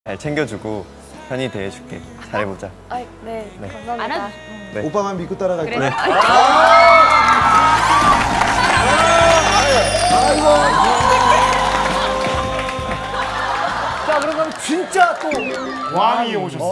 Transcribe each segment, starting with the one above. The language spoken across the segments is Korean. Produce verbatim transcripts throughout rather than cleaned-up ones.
잘 챙겨주고 편히 대해줄게. 잘해보자. 아, 네, 네. 감사합니다. 알아? 음. 네. 오빠만 믿고 따라갈게. 그래. 네. 자, 그러면 진짜 또 왕이 오셨습니다.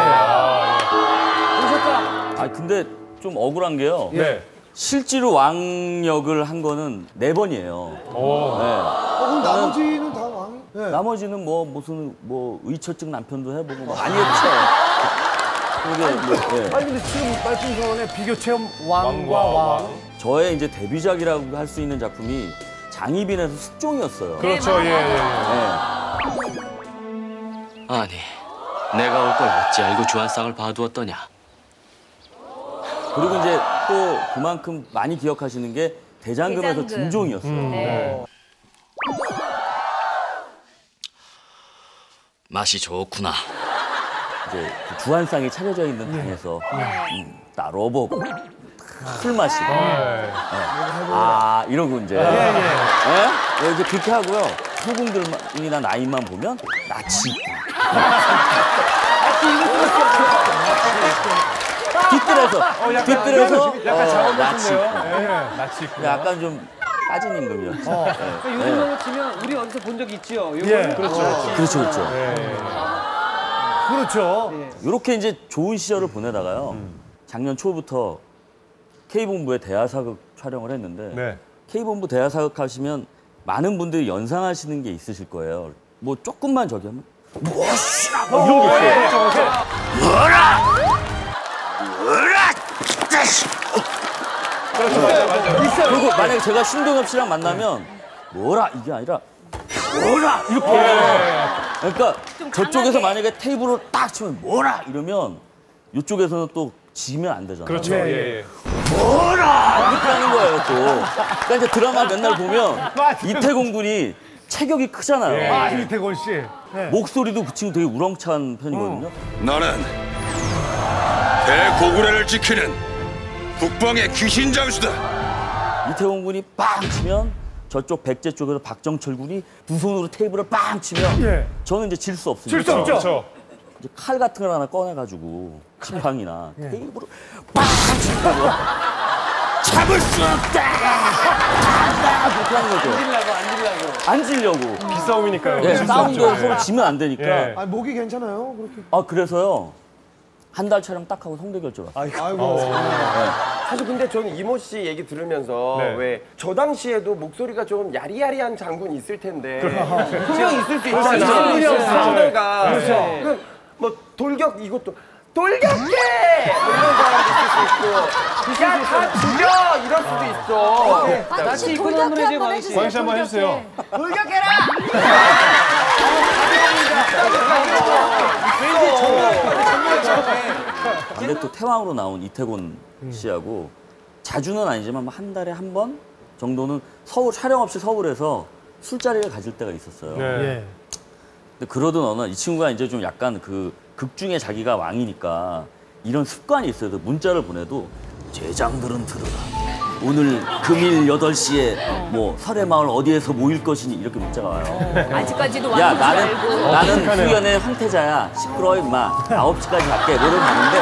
오셨다. 아 근데 좀 억울한 게요. 네. 실제로 왕 역을 한 거는 네 번이에요. 오. 네. 어, 그럼 나머지는 다 왕이? 네. 나머지는 뭐 무슨 뭐 의처증 남편도 해보고 뭐 많이 했죠. 그게 뭐, 네. 아니 근데 지금 말씀드린 비교 체험 왕과 왕과 왕. 왕. 저의 이제 데뷔작이라고 할 수 있는 작품이 장희빈에서 숙종이었어요. 그렇죠, 예, 예, 예. 네. 아니, 내가 올 걸 어찌 알고 주한상을 봐두었더냐. 그리고 이제 또 그만큼 많이 기억하시는 게 대장금에서 대장금. 중종이었어요. 네. 맛이 좋구나. 이제 그 주한상이 차려져 있는 방에서 음, 따로 보고 술 마시고 네. 아 이러고 이제 예, 예, 이제 그렇게 하고요. 후궁들이나 나이만 보면 나치 있고 뒤뜰에서 뒤뜰에서 약간 어, 작업 나치 있고 같은데요? 예, 낯이 있고. 약간 좀 빠진 임금이었죠. 예. 요 정도 치면 우리 어디서 본 적 있지요? 예. 그렇죠. 그렇죠, 그렇죠. 그렇죠. 이렇게 이제 좋은 시절을 보내다가요. 작년 초부터 K본부에 대하사극 촬영을 했는데 네. K본부 대하사극 하시면 많은 분들이 연상하시는 게 있으실 거예요. 뭐 조금만 저기 하면 뭐시라 뭐 이런 게 있어요. 그렇죠, 맞아, 맞아. 그리고 만약에 제가 신동엽 씨랑 만나면 뭐라 이게 아니라 뭐라 이렇게 그러니까 저쪽에서 만약에 테이블을 딱 치면 뭐라 이러면 이쪽에서는 또 지면 안 되잖아요. 그렇죠, 예, 예. 뭐라 이렇게 하는 거예요 또. 그러니까 이제 드라마 맨날 보면 이태곤 군이 체격이 크잖아요. 아, 이태곤 씨. 네. 목소리도 그 친구 되게 우렁찬 편이거든요. 나는 대고구려를 지키는 북방의 귀신 장수다. 이태곤 군이 빵 치면 저쪽 백제 쪽에서 박정철 군이 두 손으로 테이블을 빵 치면 예. 저는 이제 질 수 없으니까 질 수 없죠. 그렇죠. 이제 칼 같은 걸 하나 꺼내가지고 지팡이나 테이블을 빵 치고 잡을 수 없다! 간다! 그렇게 하는 거죠. 앉으려고, 앉으려고. 안 지려고. 비싸움이니까요. 네, 질수 싸움도 없죠. 서로 예. 지면 안 되니까. 예. 아, 목이 괜찮아요? 그렇게. 아 그래서요 한 달 촬영 딱 하고 성대 결절 왔어요. 아이고. 사실 근데 저는 이모 씨 얘기 들으면서 네. 왜 저 당시에도 목소리가 좀 야리야리한 장군 있을 텐데 분명 있을 수 있잖아요. 상대가 그럼 뭐 돌격 이것도 돌격해 뭐 이런 사람도 있을 수 있고 야다 죽여 이럴 수도 있어. 나치 이코노 한번 해줘요, 광희 씨. 광희 씨 한번 해주세요. 근데 또 태왕으로 나온 이태곤 씨하고 자주는 아니지만 뭐 한 달에 한 번 정도는 서울 촬영 없이 서울에서 술자리를 가질 때가 있었어요. 네. 예. 근데 그러던 어느 날 이 친구가 이제 좀 약간 그 극 중에 자기가 왕이니까 이런 습관이 있어요. 그래서 문자를 보내도 제장들은 들으라. 오늘 금일 여덟 시에 뭐 설해마을 어디에서 모일 것이니 이렇게 문자가 와요. 아직까지도 야 왕인 줄 나는 알고. 나는 후연의 황태자야. 시끄러워 임마. 아홉 시까지 갈게. 노래 가는데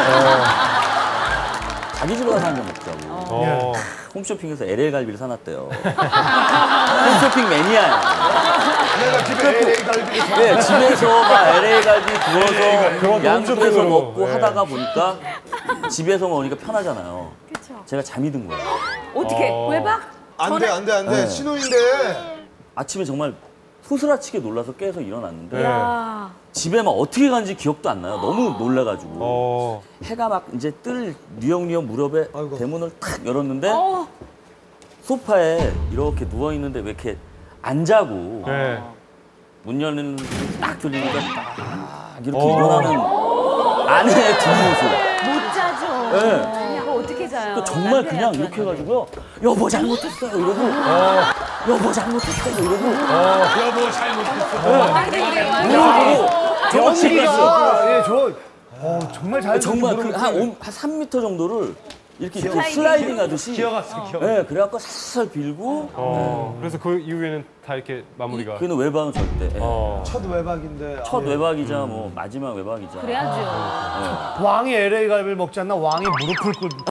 자기 집에 가서 한 잔 먹자고. 어. 홈쇼핑에서 엘에이 갈비를 사놨대요. 홈쇼핑 매니아야. 내가 집에 엘에이 갈비. 네, 집에서 막 엘에이 갈비 구워서 그것도 양쪽에서 홈쇼핑으로. 먹고 네. 하다가 보니까 집에서 먹으니까 편하잖아요. 그쵸. 제가 잠이 든 거예요. 어떻게? 어. 외박? 안 돼, 안 돼, 안 돼. 네. 신혼인데. 아침에 정말 소스라치게 놀라서 깨서 일어났는데 야. 집에 막 어떻게 간지 기억도 안 나요. 너무 놀라가지고. 어. 해가 막 이제 뜰 뉴욕뉴욕 무렵에 아이고. 대문을 탁 열었는데 어. 소파에 이렇게 누워 있는데 왜 이렇게 안 자고 네. 문 열는 소리 딱 들리니까 딱 이렇게 어. 일어나는 아내의 뒷모습. 못 자죠. 네. 이거 어떻게 자요? 그러니까 정말 그냥 남편이랑 이렇게 그러는데. 해가지고요. 여보 잘못했어요 이러고 여보 잘못했어요 이러고 여보 잘못했어. 아, 이러고 저 집에 있어. 예, 저 어, 정말 잘 정말 듣는 그 목소리. 한 삼 미터 정도를 이렇게, 이렇게 슬라이딩 하듯이. 기어갔어, 기어. 네, 그래갖고 살살 빌고. 어, 그래서 그 이후에는 다 이렇게 마무리가. 그는 외박은 절대. 예. 어. 첫 외박인데. 첫 아, 예. 외박이자 뭐 마지막 외박이자. 그래야죠. 왕이 엘에이 갈비를 먹지 않나 왕이 무릎을 꿇